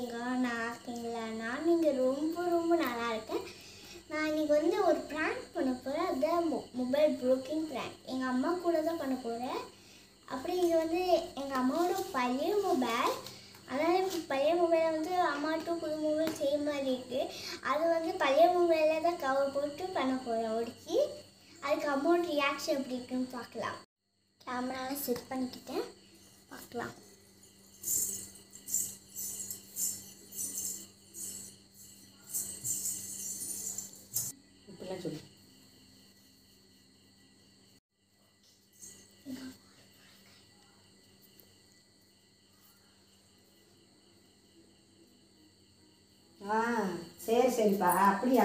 இருக்கீங்க? நல்லா இருக்கீங்களா? நான் நீங்கள் ரொம்ப நல்லா இருக்கேன். நான் இன்றைக்கி வந்து ஒரு ப்ராங்க் பண்ண போகிறேன். அதுதான் மொபைல் ப்ரோக்கிங் ப்ராங்க். எங்கள் அம்மா கூட தான் பண்ண போகிறேன். அப்படி இது வந்து எங்கள் அம்மாவோட பழைய மொபைல். அதனால் பழைய மொபைலை வந்து அம்மாட்டும் புது மொபைல் சேம் மாதிரி இருக்குது. அது வந்து பழைய மொபைலில் தான் கவர் போட்டு பண்ண போகிறேன் ஒடிச்சு. அதுக்கு அம்மாவோட ரியாக்ஷன் எப்படி இருக்குன்னு பார்க்கலாம். கேமராவில் செட் பண்ணிக்கிட்டேன், பார்க்கலாம். இப்படிலாம் சொல்லு. சரி சரிப்பா, அப்படியா?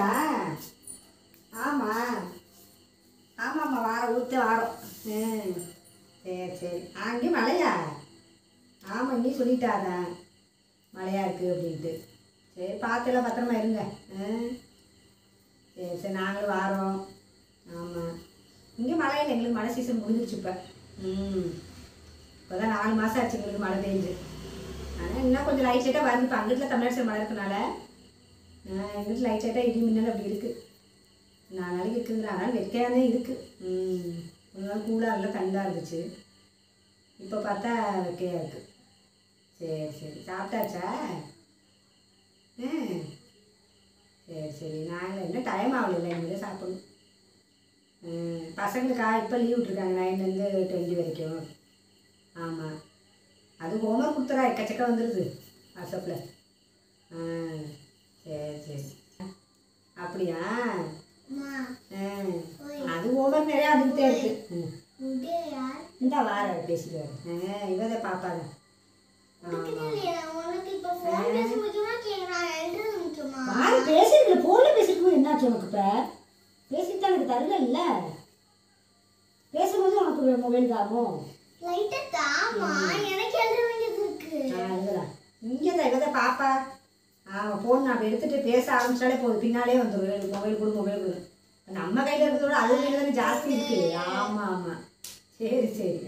ஆமாம் ஆமாம்மா, வாரம் ஊற்ற வாரம். சரி சரி. அங்கேயும் மழையா? ஆமாம், இங்கேயும் சொல்லிட்டாதான் மழையாக இருக்குது அப்படின்ட்டு. சரி, பார்த்துலாம் பத்திரமா இருங்க. சரி சரி, நாங்களும் வாரோம். ஆமாம், இங்கேயும் மழை இல்லை, எங்களுக்கு மழை சீசன் முடிஞ்சிருச்சு இப்போ. இப்போ தான் 4 மாதம் ஆச்சு எங்களுக்கு மழை பெஞ்சு. ஆனால் இன்னும் கொஞ்சம் லைட் லைட்டாக வருது. இப்போ அங்கிட்டில் தமிழ்நாடு சைடு மழை இருக்கனால எங்கிட்ட லைட் லைட்டாக இடி மின்னல் அப்படி இருக்குது. 4 நாளைக்கு இருக்குதுங்கிற, ஆனால் வெக்கையானே இருக்குது. ஒரு நாள் கூலாக இல்லை, தண்டாக இருந்துச்சு. இப்போ பார்த்தா வெக்கையாக இருக்குது. சரி சரி, சாப்பிட்டாச்சா? சரி சரி, நாங்கள் என்ன டைம் ஆகலை, இனிமேல் சாப்பிடணும். பசங்களுக்கா இப்போ லீவ் விட்ருக்காங்க 9லேருந்து 20 வரைக்கும். ஆமாம், அது ஹோம்ஒர்க் கொடுத்துறா எக்கச்சக்க வந்துடுது வாட்ஸ்அப்பில். சரி சரி, அப்படியா? அது ஹோம்ஒர்க் நிறையா வந்துக்கிட்டே இருக்குது. இந்த வாரம் பேசிடுவார், இவதை பார்ப்பாங்க. பேசிருக்கல, போன்ல பேசிருக்கும். என்னாச்சு உனக்கு? இப்போ பேசிட்டு தான் எனக்கு தரல இல்லை, பேசும்போது உனக்கு மொபைல் தாகும். இங்கே தான் இவதை பாப்பா. ஃபோன் நான் எடுத்துகிட்டு பேச ஆரம்பிச்சாலே போதும், பின்னாலே வந்துடும். மொபைல் கொடு மொபைல் கொடு. நம்ம கையில் இருக்கிறதோட அது கையில் தானே ஜாஸ்தி இருக்குது. ஆமாம் ஆமாம், சரி சரி.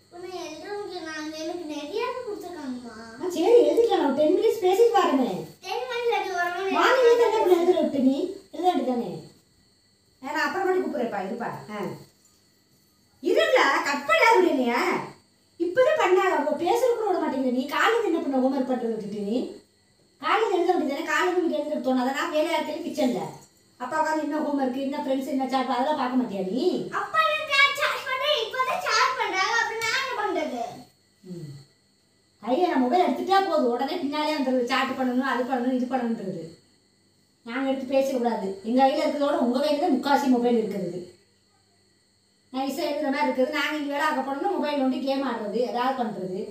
சரி, எழுதிக்கலாம். நான் 10 மினிட்ஸ் பேசிட்டு வரேனே. வாங்க, என்ன எழுதுற விட்டு நீ எழுத வேண்டியதானே? நான் அப்புறமேட்டு கூப்பிட்றேப்பா, இருப்பா. இருல கட் பண்ணாது விடுனியா? இப்போதான் பண்ணாங்க, பேசுறது கூட விட மாட்டேங்கிற நீ. காலையில் என்ன பண்ண ஹோம்ஒர்க் பண்ணுறது விட்டுட்டு நீ காலையில் எழுத வேண்டியதானே? காலையில் நீங்கள் எழுதுறது தோணாத? நான் வேலையாக இருக்கேன் கிச்சனில். அப்பா உட்காந்து என்ன ஹோம்ஒர்க், என்ன ஃப்ரெண்ட்ஸ், என்ன சாட், அதெல்லாம் பார்க்க மாட்டியா நீ? ஐயா, நான் மொபைல் எடுத்துட்டா போதும், உடனே பின்னாலே வந்துடுது. சாட் பண்ணணும், அது பண்ணணும், இது பண்ணணுன்றது. நாங்கள் எடுத்து பேசக்கூடாது. எங்கள் கையில் இருக்கிறதோட உங்கள் கையில் தான் முக்காசி மொபைல் இருக்கிறது. நைஸாக எழுதுற மாதிரி இருக்குது. நாங்கள் இங்கே வேலை ஆக்க போனோம்னா மொபைல் நோண்டி கேம் ஆடுறது, ஏதாவது பண்ணுறது.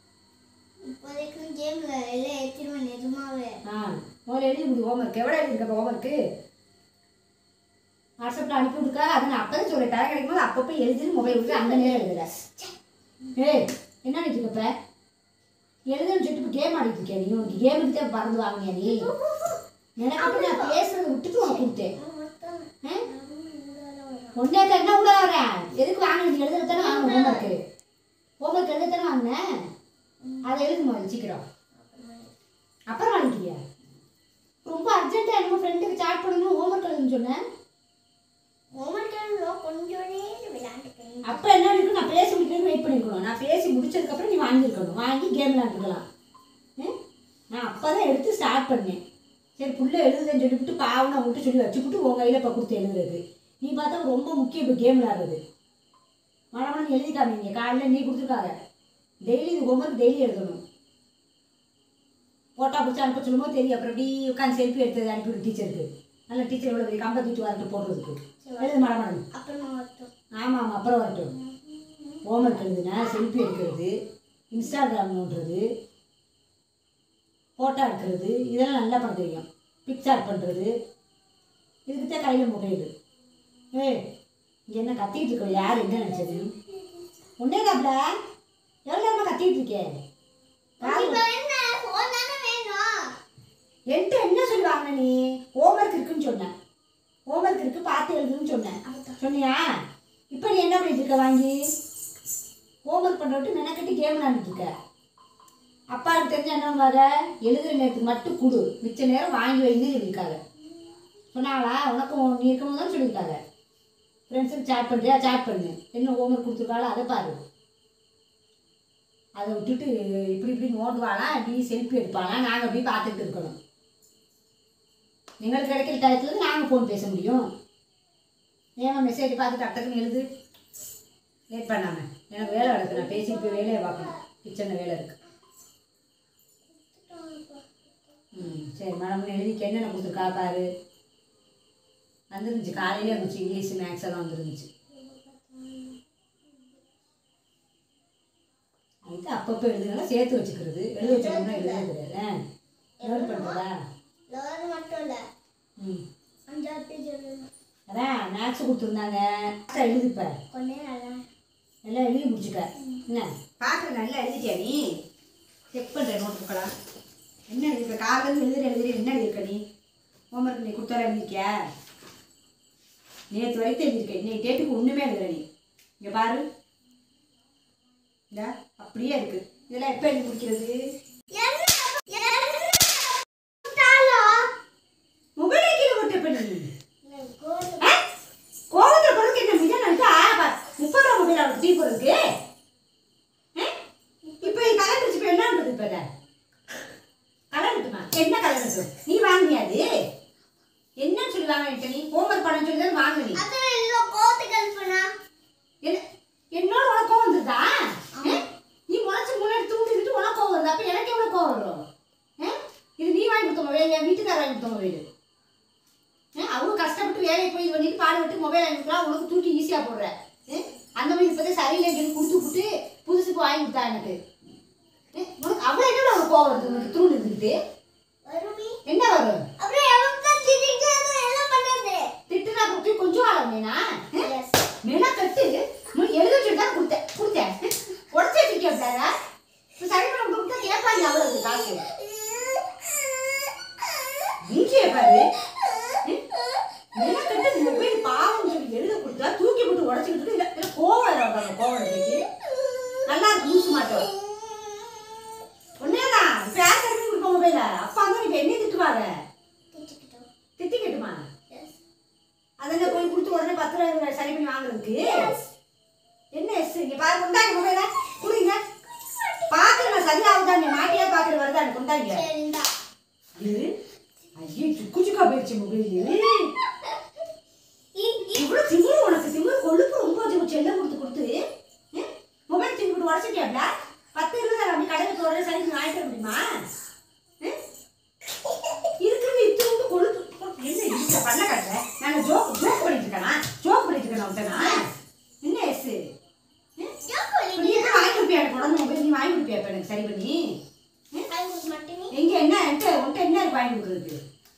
முதல்ல எழுதி முடி ஹோம்ஒர்க். எவ்வளோ எழுதிருக்கப்போ ஹோம்ஒர்க்கு? வாட்ஸ்அப்பில் அனுப்பி விடுக்கா? அதை நான் அப்போ தான் சொல்கிறேன். டைம் கிடைக்கும் போது அப்பப்போ எழுதி மொபைல் விட்டு அந்த நேரம் எழுதலை. என்ன ஆகிட்டு இருக்கப்ப? எழுதுன்னு சொல்லிட்டு இப்போ கேம் ஆடிட்டு இருக்கேன் நீ. உனக்கு கேமுக்கு தான் பறந்து வாங்கினியா நீ? எனக்கு நான் பேசுறதை விட்டுட்டு உனக்கு கொடுத்தேன். ஒன்றே தான் என்ன கூட வரேன். எதுக்கு வாங்கினது? எழுதுறதானே வாங்க. ஹோம்ஒர்க் எழுதத்தானே வாங்கினேன். அதை எழுதுமா சீக்கிரம். அப்புறம் வாங்கிக்கிறியா? ரொம்ப அர்ஜென்ட்டாக என்னமோ ஃப்ரெண்டுக்கு சாட் பண்ணணும், ஹோம்ஒர்க் எழுதுன்னு சொன்னேன். அப்போ என்ன இருக்கும்? நான் பேசி முடிக்கிறது வெயிட் பண்ணிருக்கணும். நான் பேசி முடிச்சதுக்கப்புறம் நீ வாங்கியிருக்கணும். வாங்கி கேம் விளாண்டுக்கலாம். நான் அப்போ தான் எடுத்து ஸ்டார்ட் பண்ணேன். சரி, புள்ள எழுதுதுன்னு சொல்லிவிட்டு பாவம் நான் விட்டு சொல்லி வச்சுக்கிட்டு உங்கள் கையில் இப்போ கொடுத்து எழுதுறது. நீ பார்த்தா ரொம்ப முக்கியம் இப்போ கேம் விளாடுறது. மழை எழுதி காமிங்க. காலையில் நீ கொடுத்துருக்காங்க டெய்லி இது ஹோம்ஒர்க் டெய்லி எழுதணும். ஃபோட்டோ பிடிச்சி அனுப்ப சொல்லும்போது தெரியும். அப்புறம் எப்படி உட்காந்து செல்ஃபி எடுத்தது அனுப்பிவிடு டீச்சருக்கு. நல்ல டீச்சர் எவ்வளோ பெரிய கம்பை தூக்கி வரட்டு போடுறதுக்கு. எழுது மழை. ஆமாம் ஆமாம், அப்புறம் வரட்டும். ஹோம்ஒர்க் எழுதுனா செல்ஃபி எடுக்கிறது, இன்ஸ்டாகிராம் நோண்டுறது, ஃபோட்டோ எடுக்கிறது, இதெல்லாம் நல்லா பண்ண தெரியும். பிக்சார் பண்ணுறது, இதுக்கு தான் கையில் மொபைலு. இங்கே என்ன கத்திக்கிட்டு இருக்கோம்? யார் என்ன நினச்சது? ஒன்றே காப்பில் எவ்வளோ நேரமாக கத்திக்கிட்டு இருக்கேன்? என்கிட்ட என்ன சொல்லுவாங்க? நீ ஹோம்ஒர்க் இருக்குன்னு சொன்னேன். ஹோம்ஒர்க் இருக்குது, பார்த்து எழுதுன்னு சொன்னேன். சொன்னியா? இப்போ நீ என்ன பண்ணிட்டு இருக்க? வாங்கி ஹோம்ஒர்க் பண்ணுற விட்டு மெனக்கட்டி கேம் விளாண்டுட்டு இருக்க. அப்பாவுக்கு தெரிஞ்ச என்னவாங்க எழுதுகிற நேரத்துக்கு மட்டும் கொடு, மிச்ச நேரம் வாங்கி வைன்னு சொல்லியிருக்காங்க. சொன்னாங்களா? உனக்கும் நீ இருக்கணும் தான் சொல்லியிருக்காங்க. ஃப்ரெண்ட்ஸுக்கு சாட் பண்ணுறியா? சாட் பண்ணு. என்ன ஹோம்ஒர்க் கொடுத்துருக்காளோ அதை பாரு. அதை விட்டுட்டு இப்படி இப்படி நோண்டுவாளா, இப்படி செல்ஃபி எடுப்பாளா, நாங்கள் அப்படி பார்த்துட்டு இருக்கணும். எங்களுக்கு கிடைக்கிற டயத்துல நாங்கள் ஃபோன் பேச முடியும். ஏமா மெசேஜ் பார்த்துட்டு அட்டக்குன்னு எழுது. லேட் பண்ணாமல் எனக்கு வேலை இருக்குது, நான் பேசிட்டு போய் வேலையை பார்க்கணும். கிச்சனில் வேலை இருக்குது. சரி மேடம் எழுதிக்கு என்னென்ன கொடுத்துருக்கா பாரு. வந்துருந்துச்சு காலையிலே வந்துச்சு, இங்கிலீஷ் மேக்ஸ் எல்லாம் வந்துருந்துச்சு. அதுக்கு அப்பப்போ எழுதுனால சேர்த்து வச்சுக்கிறது. எழுத வச்சோம்னா எழுத கிடையாது. லேர்ன் பண்ணுறதா? மட்டும் இல்லை, ம் 5 பேஜ் எழுதணும். அதான் மேக்ஸ் கொடுத்துருந்தாங்க. எழுதுப்ப கொஞ்சம் நல்லா எல்லாம் எழுதி முடிச்சுக்க. என்ன பார்க்குற நல்லா எழுதிட்டியா நீ? செக் பண்ணுறேன் நோட் புக்கெல்லாம். என்ன எழுதிருக்க? காலையில் எழுதுற என்ன எழுதிருக்க நீ? ஹோம்ஒர்க் நீ கொடுத்தார எழுதிருக்கியா? நேற்று வரைக்கும் எழுதிருக்க, இன்னைக்கு டேட்டுக்கு ஒன்றுமே எழுதுற நீ. இங்கே பாரு, இந்த அப்படியே இருக்கு. இதெல்லாம் எப்போ எழுதி முடிக்கிறது? மொபைல் கீழே போட்டு எப்போ நீ கோவத்தில் பொருளுக்கு என்ன மிக நினைச்சா 30 ரூபா மொபைல் அவளுக்கு டீ போடுறதுக்கு. இப்போ கலர் வச்சு இப்போ என்ன பண்ணுறது? இப்போ கலர் விட்டுமா? என்ன கலர் விட்டு நீ வாங்கினியாது? என்னன்னு சொல்லி வாங்கிட்ட நீ? ஹோம்ஒர்க் பண்ண சொல்லி தான் வாங்க நீ. என்னோட உனக்கு கோவம் வந்துருதா? நீ முளைச்சு முன்னாடி தூண்டிட்டு உனக்கு கோவம் வருது. அப்போ எனக்கு எவ்வளோ கோவம் வரும்? இது நீ வாங்கி கொடுத்த மொபைல், என் வீட்டுக்கார வாங்கி கொடுத்த மொபைல். அவங்க கஷ்டப்பட்டு வேலையை போய் இது பண்ணிட்டு பாடுபட்டு மொபைல் வாங்கி கொடுக்கலாம், உனக்கு தூக்கி ஈஸியாக போடுற. அந்த மாதிரி இப்போதே சரியில்லைன்னு கொடுத்து விட்டு புதுசு இப்போ வாங்கி கொடுத்தா எனக்கு. உனக்கு அவ்வளோ என்ன ஒரு கோவம் வருது உனக்கு தூண்டு இருந்துக்கிட்டு? என்ன வரும்? திட்டுனா கொடுத்து கொஞ்சம் ஆளா மேனா கட்டு எழுத சொல்லி தான் கொடுத்தேன். உடச்சி வச்சிருக்கேன். இப்போ சரி பண்ண கொடுத்தா கேட்பாங்க அவ்வளோ காசு. மூஞ்சியை பாரு. மேனா கட்டு மொபைல் பாவம் சொல்லி எழுத கொடுத்தா தூக்கி போட்டு உடச்சிக்கிட்டு இல்லை கோவம் வராங்க. கோவம் நல்லா இருக்கு லூசு மாட்டோம். ஒன்னேதான் பேச கொடுப்போம் மொபைல. அப்பா வந்து இப்போ என்ன திட்டுவாங்க? திட்டிக்கட்டுமா? அதெல்லாம் போய் கொடுத்து உடனே 10 ரூபாய் சரி பண்ணி வாங்குறதுக்கு என்ன எஸ்? இங்கே பாரு, கொண்டாங்க மொபைல கொடுங்க. பார்க்குறேன் சரியாகுதா? நீ மாட்டியா பார்க்குற வருதா? கொண்டாங்க. இது ஐயே சுக்கு சுக்கா போயிடுச்சு மொபைல். இவ்வளோ திமிரு உனக்கு? திமிரு கொழுப்பு ரொம்ப செல்ல கொடுத்து மொபைல் திமிரு போட்டு உடச்சிட்டியாப்ல? 10-20 அப்படி கடைக்கு உடனே சரி வாங்கிட முடியுமா? இருக்கிறது இத்தனை கொழுப்பு என்ன இருக்கு பண்ண கட்ட? நாங்கள் ஜோக் பண்ணிட்டு இருக்கேனா? ஜோக் பண்ணிட்டு இருக்கேன் விட்டனா? என்ன எஸ் நீ எப்படி வாங்கி கொடுப்பியா? எனக்கு உடனே மொபைல் நீ வாங்கி கொடுப்பியா? இப்போ எனக்கு சரி பண்ணி எங்க என்ன உன்ட்ட என்ன இருக்கு வாங்கி கொடுக்குறதுக்கு?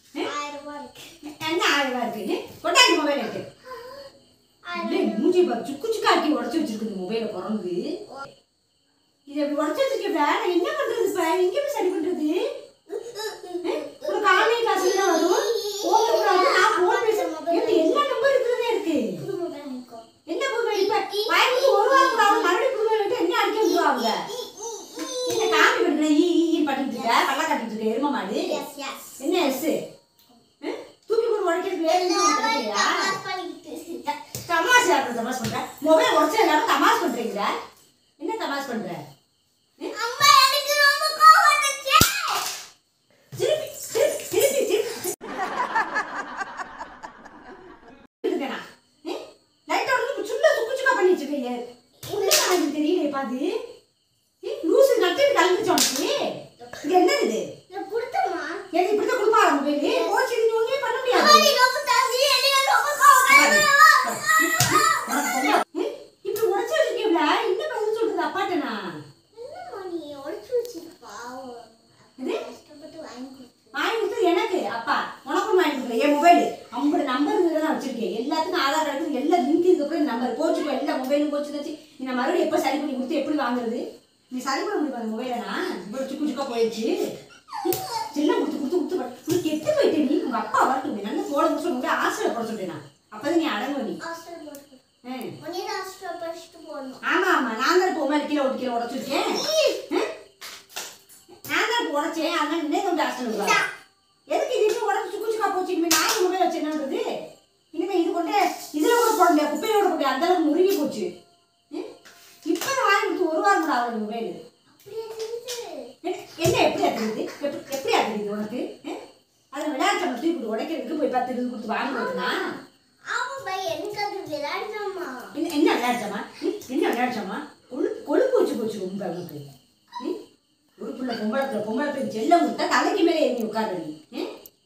என்ன 1000 ரூபா இருக்கு? கொண்டாங்க மொபைல் இருக்கு. மூஞ்சி பாரு சுக்கு சுக்காக்கி உடச்சி வச்சிருக்குது மொபைலை பிறந்து. இது எப்படி உடச்சி வச்சிருக்கேன்? நான் என்ன பண்றது? இப்போ எங்க போய் சரி பண்றது? உனக்கு ஆன்லைன் கிளாஸ் தான் வரும். நான் போன் பேச என்ன நம்பர் இருக்குதே இருக்கு. என்ன மொபைல் இப்போ வாங்கி ஒரு வாரம் கூட அவங்க மறுபடியும் புது மொபைல் என்ன அடிக்க விடுவாங்க? என்ன காப்பி பண்ணுற ஈ பண்ணிட்டு இருக்க? பல்லா காட்டிட்டு இருக்க எரும மாடு. என்ன எஸ் தூக்கி போட்டு உடைக்கிறது வேற என்ன? தமாஷ் தமாஷ் பண்ற மொபைல் உடச்சு எல்லாரும் தமாஷ் பண்றீங்க. என்ன தமாஷ் பண்ற? தெரியல பாது லூசு நட்டுட்டு கலந்துச்சு உனக்கு. இது என்னது? இது எனக்கு இப்படிதான் கொடுப்பாங்க மொபைல். போச்சு நீ ஒண்ணுமே பண்ண முடியாது. இப்படி உடச்சு வச்சிருக்கீங்களா? என்ன பதில் சொல்றது அப்பாட்டனா? வாங்கி கொடுத்தது எனக்கு அப்பா, உனக்கும் வாங்கி கொடுக்குறேன். என் மொபைல் அவங்களோட நம்பர் தான் வச்சிருக்கேன். எல்லாத்துக்கும் ஆதார் கார்டு எல்லா லிங்க் இதுக்கப்புறம் நம்பர் போச்சுக்கோ. எல்லா மொபைலும் போச்சுன்னு நீ நான் மறுபடியும் எப்போ சரி பண்ணி கொடுத்து எப்படி வாங்குறது? நீ சரி பண்ண முடியும் அந்த மொபைலனா? இவ்வளோ சுக்கு சுக்கா போயிடுச்சு. செல்லம் கொடுத்து கெட்டு போயிட்டே. நீ உங்கள் அப்பா வரட்டும் நல்லா போட முடிச்சு உங்க ஹாஸ்டலில் போட சொல்லிட்டேன் நான். அப்போதான் நீ அடங்குவ. நீ ஆமா ஆமா நான் தான் இப்போ மேலே கீழே உடச்சிருக்கேன். வாங்கி உடச்சேன், அதனால இன்னே கொண்டு ஹாஸ்டல் விடுவாங்க. எதுக்கு இது உடச்சு சுக்கு சுக்கா போச்சு? இனிமேல் நான் மொபைல் வச்சு என்னன்றது? இனிமேல் இது கொண்டு இதில் கூட போட முடியாது, குப்பையோட போட்டு அந்த அளவுக்கு நொறுங்கி போச்சு. இப்போ வாங்கி கொடுத்து ஒரு வாரம் கூட ஆகல மொபைல். என்ன எப்படி தெரியுது? எப்படி தெரியுது உனக்கு? அதில் விளையாட்டு தூக்கி கொடுத்து உடைக்கிறதுக்கு போய் 10 இது கொடுத்து வாங்குறதுனா என்ன விளையாடுச்சாமா? என்ன விளையாடுச்சாமா? கொழுப்பு வச்சு போச்சு ரொம்ப அவனுக்கு. ஒரு பிள்ளை பொம்பளை போய் செல்லம் கொடுத்தா தலைக்கு மேலே ஏறி உட்காரு நீ.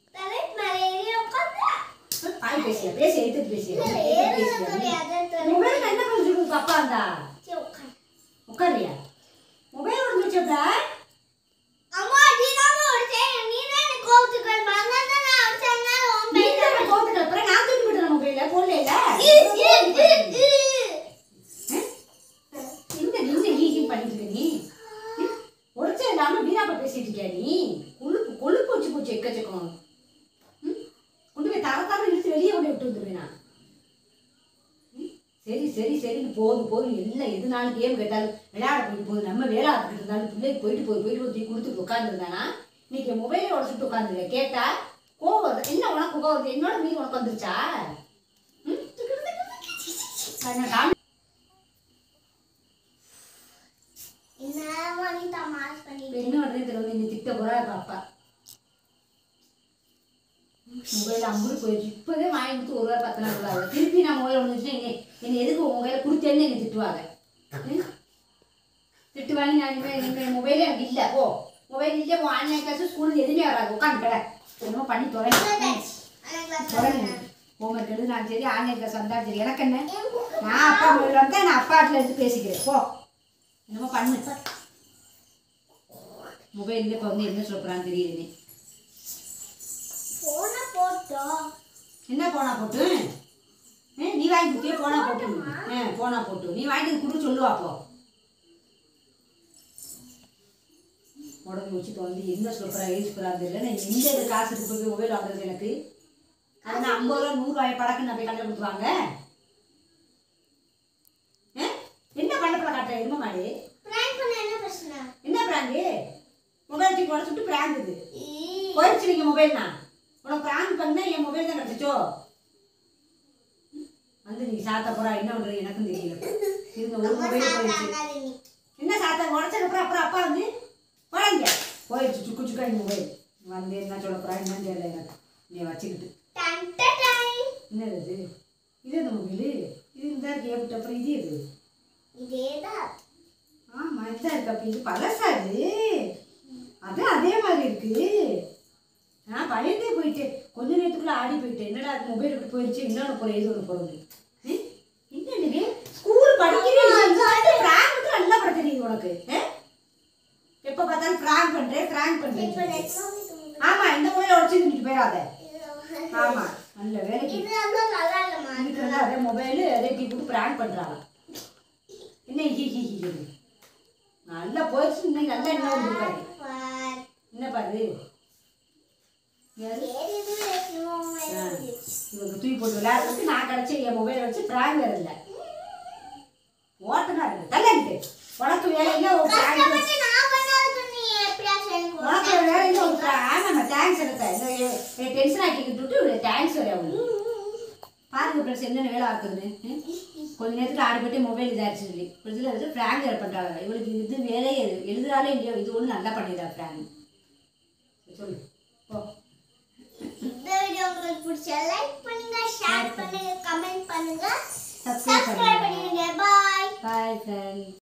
பாய் பேசியா? பேசி எடுத்துட்டு பேசியா? மொபைல் என்ன பண்ணி சொல்லுங்க அப்பா இருந்தா உட்காரியா? மொபைல் உடஞ்சிச்சா? பேசிட்டு இருக்கியா நீ? கொழுப்பு வச்சு போச்சு எக்கச்சக்கம். கொண்டு போய் தர இழுத்து வெளியே கொண்டு விட்டு வந்துருவேன். சரி சரி சரின்னு போதும் எல்லாம் எதுனாலும் கேம் கேட்டாலும் விளையாட போயிட்டு போகுது. நம்ம வேலை ஆத்துக்கிட்டு இருந்தாலும் பிள்ளைக்கு போயிட்டு போய் கொடுத்துட்டு உட்காந்துருந்தானா இன்னைக்கு மொபைலை உடச்சுட்டு உட்காந்துருக்க. கேட்டா கோவம் வருது. என்ன உனக்கு கோவம் வருது? என்னோட மீது உனக்கு வந்துருச்சா? திட்ட போறா அப்பா. மொபைல் அம்புரு போயிடுச்சு. இப்பவே வாங்கி கொடுத்து ஒரு வாரம் 10 நாள் கூட ஆகுது. திருப்பி நான் மொபைல் வந்துச்சுன்னா என்ன எதுக்கு உங்க கையில கொடுத்தேன்னு என்ன திட்டுவாங்க. திட்டு வாங்கி நான் இனிமேல் மொபைலே எனக்கு இல்லை. போ மொபைல் இல்லை. ஆன்லைன் கிளாஸ் ஸ்கூல் எதுவுமே வராது. உட்காந்து கடை என்னமோ பண்ணி தொடங்க ஹோம்ஒர்க் எழுது. நான் சரி ஆன்லைன் கிளாஸ் வந்தா சரி. எனக்கு என்ன, நான் அப்பா மொபைல் வந்தா நான் அப்பா வீட்டில் எடுத்து பேசிக்கிறேன். போ என்னமோ பண்ணு. மொபைலில் இப்போ வந்து என்ன சொல்கிறான்னு தெரியுது. என்ன போனா போட்டு நீ வாங்கி கொடுத்தியே? போனா போட்டு நீ வாங்கிட்டு கொடு சொல்லுவா. அப்போ உடம்பு வச்சு வந்து என்ன சொல்கிறா எழுதி போகிறான்னு தெரியல. நான் எந்த இது காசு இருக்கு போய் மொபைல் வாங்குறது எனக்கு? அது நான் 50 ரூபா 100 ரூபாய் படக்குன்னு நான் போய் கடையில் கொடுத்துவாங்க. என்ன பண்ணப்பட காட்டுற எதுமா மாடி? என்ன பிராங்கு? மொபைல் தூக்கி உடச்சுட்டு பிராங்குது போயிடுச்சு. நீங்கள் மொபைல்னா உனக்கு பிராங்க் பண்ண என் மொபைல் தான் கிடச்சிச்சோ? வந்து நீங்கள் சாத்த போகிறா என்ன பண்ணுறது எனக்கும் தெரியல. இருந்த ஒரு மொபைல் போயிடுச்சு. என்ன சாத்த உடச்சதுக்கப்புறம் அப்புறம் அப்பா வந்து குழந்தைங்க போயிடுச்சு சுக்கு சுக்கா இந்த மொபைல். வந்து என்ன சொல்ல போகிறா என்னன்னு தெரியல எனக்கு. நீ வச்சுக்கிட்டு என்னது இது? இது இந்த மொபைலு இது இந்த கேட்டு அப்புறம் இது எது? ஆமாம் இதுதான் இருக்கு. அப்போ இது பழசாது. அதான் அதே மாதிரி இருக்கு. நான் பயந்தே போயிட்டேன். கொஞ்ச நேரத்துக்குள்ள ஆடி போயிட்டேன். என்னடா அது மொபைல் இப்படி போயிடுச்சு. இன்னொன்று போகிற எது ஒன்று போகிறது. என்னன்னு ஸ்கூல் படிக்கிறேன் நல்லா பட தெரியுது உனக்கு. எப்போ பார்த்தாலும் ஃப்ராங்க் பண்ணுறேன். ஆமாம் இந்த மொபைலை உடச்சி தூக்கிட்டு போயிடாத. ஆமாம் நல்ல வேலைக்கு இருக்கிறதா அதே மொபைலு அதே டீ போட்டு ஃப்ராங்க் பண்ணுறாங்க. என்ன நல்லா போயிடுச்சு. இன்னைக்கு நல்லா என்ன வந்துருக்காரு. என்ன பாரு இவங்க தூக்கி போட்டு விளையாடுறதுக்கு நான் கிடச்சி என் மொபைலை வச்சு ஃப்ராங்க் வேறு இல்லை. ஓட்டனா இருக்கு தள்ளிட்டு உனக்கு வேலையில ஒரு உனக்கு வேலையில ஒரு ஆமாம் தேங்க்ஸ் எடுத்தேன். டென்ஷன் ஆக்கிக்கிட்டு தேங்க்ஸ் வரையா பாருங்க ஃப்ரெண்ட்ஸ் என்னென்ன வேலை ஆக்குதுன்னு. கொஞ்ச நேரத்தில் ஆடிப்பட்டு மொபைல் இதாச்சு சொல்லி கொஞ்சம் வந்து ஃப்ராங்க் வேறு பண்ணுறாங்க. இவளுக்கு இது வேலையே எழுதுறாலே இல்லையோ இது ஒன்று நல்லா பண்ணிடுறா ஃப்ராங்க். சொல்லு போ. இந்த வீடியோ உங்களுக்கு பிடிச்சா லைக் பண்ணுங்க, ஷேர் பண்ணுங்க, கமெண்ட் பண்ணுங்க, சப்ஸ்கிரைப் பண்ணுங்க. Bye bye friends.